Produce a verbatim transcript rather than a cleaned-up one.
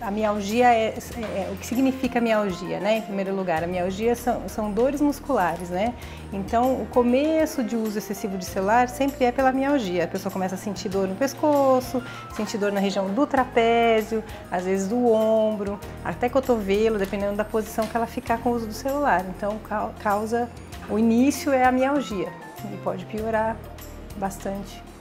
a mialgia é, é, o que significa mialgia, né? Em primeiro lugar, a mialgia são, são dores musculares, né? Então, o começo de uso excessivo de celular sempre é pela mialgia. A pessoa começa a sentir dor no pescoço, sentir dor na região do trapézio, às vezes do ombro, até cotovelo, dependendo da posição que ela ficar com o uso do celular. Então, causa, o início é a mialgia e pode piorar bastante.